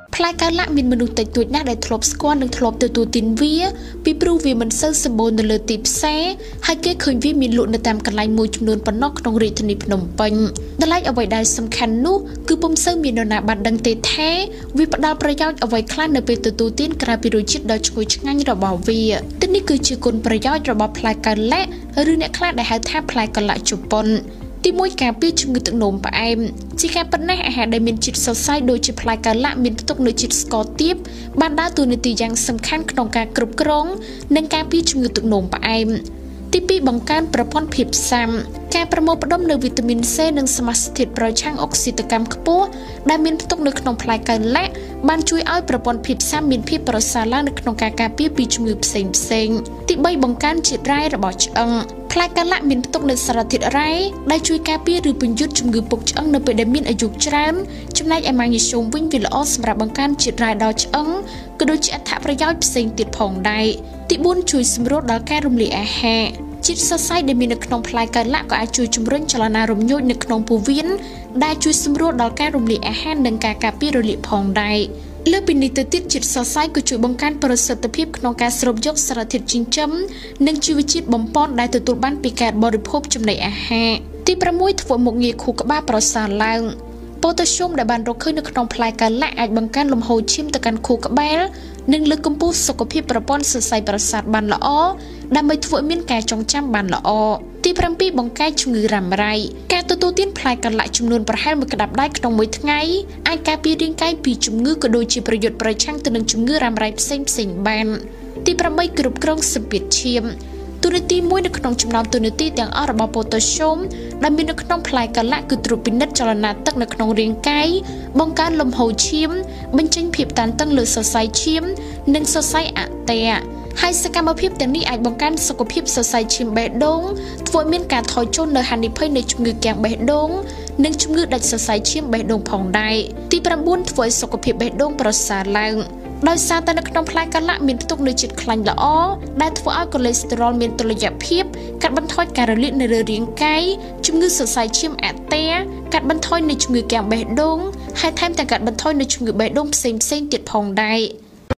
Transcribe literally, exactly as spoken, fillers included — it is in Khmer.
ផ្លែកៅឡាក់មានមនុស្សតិចតួចណាស់ដែលធ្លាប់ស្គាល់និងធ្លាប់ទទួលទានវាពីព្រោះវាមិនសូវសម្បូរនៅលើទីផ្សារហើយគេឃើញវាមានលក់នៅតាមកន្លែងមួយចំនួនប៉ុណ្ណោះក្នុងរាជធានីភ្នំពេញតម្លៃអ្វីដែលសំខាន់នោះគឺពុំសូវមាននរណាបានដឹងទេថាវាផ្ដល់ប្រយោជន៍អ្វីខ្លះនៅពេលទទួលទានក្រៅពីរសជាតិដ៏ឈ្ងុយឆ្ងាញ់របស់វាទីនេះគឺជាគុណប្រយោជន៍របស់ផ្លែកៅឡាក់ឬអ្នកខ្លះដែលហៅថាផ្លែកៅឡាក់ជប៉ុនទីមួយការពារជំងឺទឹកនោមផ្អែមជាការប៉ុណ្ណេះអាហារដែលមានជាតិសរសៃដូចជាផ្លែកៅឡាក់មានផ្ទុកនូវជាតិស្ករទាបបានដើរតួនាទីយ៉ាងសំខាន់ក្នុងការគ្រប់គ្រងនិងការពារជំងឺទឹកនោមផ្អែមទីពីរបង្កើនប្រព័ន្ធភាពស៊ាំការប្រមូលផ្ដុំនូវវីតាមីន C និងសមាសធាតុប្រឆាំងអុកស៊ីតកម្មខ្ពស់ដែលមានផ្ទុកនៅក្នុងផ្លែកៅឡាក់បានជួយឲ្យប្រព័ន្ធភាពស៊ាំមានភាពប្រសើរឡើងនៅក្នុងការការពារពីជំងឺផ្សេងផ្សេងទីបីបង្កើនជាតិរ៉ែរបស់ឆ្អឹងផ្លែកៅឡាក់មានផ្ទុកនូវសារធាតុរ៉ែដែលជួយការពារឬពន្យត់ជំងឺពុកឆ្អឹងនៅពេលដែលមានអាយុច្រើនចំណែកឯម៉ាញ៉េស្យូមវិញវាល្អសម្រាប់បង្កើនជាតិរ៉ែដល់ឆ្អឹងក៏ដូចជាអត្ថប្រយោជន៍ផ្សេងទៀតផងដែរទីបួនជួយសម្រួលដល់ការរំលាយអាហារជាតិសរសៃដែលមាននៅក្នុងផ្លែកៅឡាក់ក៏អាចជួយជំរុញចលនារំញោចនៅក្នុងពោះវៀនដែលជួយសម្រួលដល់ការរំលាយអាហារនិងការការពាររលាកផងដែរលើពីនេះទៅទៀតជាតិសរសៃក៏ជួយបង្កើនប្រសិទ្ធភាពក្នុងការស្រូបយកសារធាតុចិញ្ចឹមនិងជីវជាតិបំប៉នដែលទទួលបានពីការបរិភោគចំណីអាហារទីប្រាំមួយធ្វើមុខងារខួរក្បាលប្រសើរឡើងប៉ូតាស្យូមដែលបានរកឃើញនៅក្នុងផ្លែកៅឡាក់អាចបង្កើនលំហូរឈាមទៅកាន់ខួរក្បាលនិងលើកកម្ពស់សុខភាពប្រព័ន្ធសរសៃប្រសាទបានល្អដើម្បីធ្វើឲ្យមានការចងចាំបានល្អទីប្រាំពីរបង្ការជំងឺរ៉ាំរ៉ៃការទទួលទានផ្លែកៅឡាក់ចំនួនប្រហែលមួយក្តាប់ដៃក្នុងមួយថ្ងៃអាចការពាររាងកាយពីជំងឺក៏ដូចជាប្រយុទ្ធប្រឆាំងទៅនឹងជំងឺរ៉ាំរ៉ៃផ្សេងផ្សេងបានទីប្រាំបីគ្រប់គ្រងសម្ពាធឈាមតួនាទីមួយនៅក្នុងចំណោមតួនាទីទាំងអស់របស់ប៉ូតាស្យូមដែលមាននៅក្នុងផ្លែកៅឡាក់គឺត្រួតពិនិត្យចលនាទឹកនៅក្នុងរាងកាយបង្កើនលំហូរឈាមបញ្ចេញភាពតានតឹងលើសរសៃឈាមនិងសរសៃអាក់ទែហើយសកម្មភាពទាំងនេះអាចបង្កើនសុខភាពសរសៃឈាមបេះដូងធ្វើឲ្យមានការថយចុះនៅហានិភ័យនៃជំងឺគាំងបេះដូងនិងជំងឺដាច់សរសៃឈាមបេះដូងផងដែរទីប្រាំបួនធ្វើឲ្យសុខភាពបេះដូងប្រសើរឡើងដោយសារតែនៅក្នុងផ្លែកៅឡាក់មានផ្ទុកនូវជាតិខ្លាញ់ល្អដែលធ្វើឲ្យកូលេស្តេរ៉ុលមានតុល្យភាពកាត់បន្ថយការរលាកនៅលើរាងកាយជំងឺសរសៃឈាមអាក់ទែកាត់បន្ថយនូវជំងឺគាំងបេះដូងហើយថែមទាំងកាត់បន្ថយនូវជំងឺបេះដូងផ្សេងៗទៀតផងដែរ